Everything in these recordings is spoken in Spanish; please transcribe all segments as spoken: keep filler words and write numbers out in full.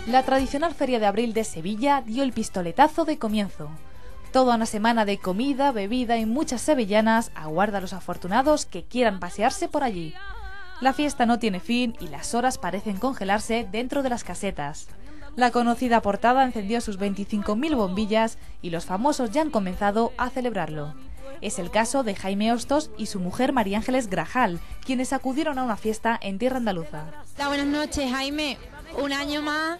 La tradicional Feria de Abril de Sevilla dio el pistoletazo de comienzo. Toda una semana de comida, bebida y muchas sevillanas aguarda a los afortunados que quieran pasearse por allí. La fiesta no tiene fin y las horas parecen congelarse dentro de las casetas. La conocida portada encendió sus veinticinco mil bombillas y los famosos ya han comenzado a celebrarlo. Es el caso de Jaime Hostos y su mujer María Ángeles Grajal, quienes acudieron a una fiesta en tierra andaluza. Hola, buenas noches, Jaime. Un año más.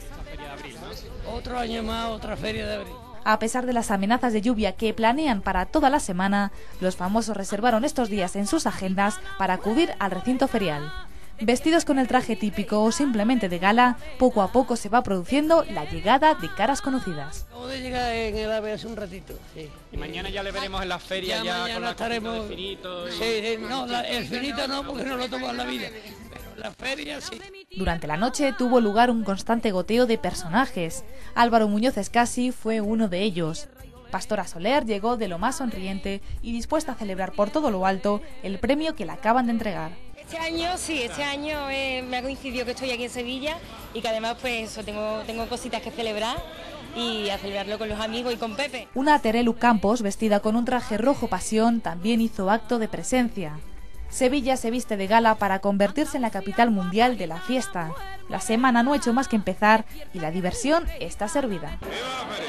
Otro año más, otra feria de abril. A pesar de las amenazas de lluvia que planean para toda la semana, los famosos reservaron estos días en sus agendas para acudir al recinto ferial. Vestidos con el traje típico o simplemente de gala, poco a poco se va produciendo la llegada de caras conocidas. Acabo de llegar en el AVE hace un ratito, sí. Y mañana ya le veremos en las ferias, ya, ya con la estaremos de finito. Y... Sí, sí, no, la, el finito no, porque no lo tomo en la vida, pero la feria sí. Durante la noche tuvo lugar un constante goteo de personajes. Álvaro Muñoz Escasi fue uno de ellos. Pastora Soler llegó de lo más sonriente y dispuesta a celebrar por todo lo alto el premio que le acaban de entregar. Este año sí, este año eh, me ha coincidido que estoy aquí en Sevilla y que además pues eso, tengo, tengo cositas que celebrar y a celebrarlo con los amigos y con Pepe. Una Terelu Campos, vestida con un traje rojo pasión, también hizo acto de presencia. Sevilla se viste de gala para convertirse en la capital mundial de la fiesta. La semana no ha hecho más que empezar y la diversión está servida.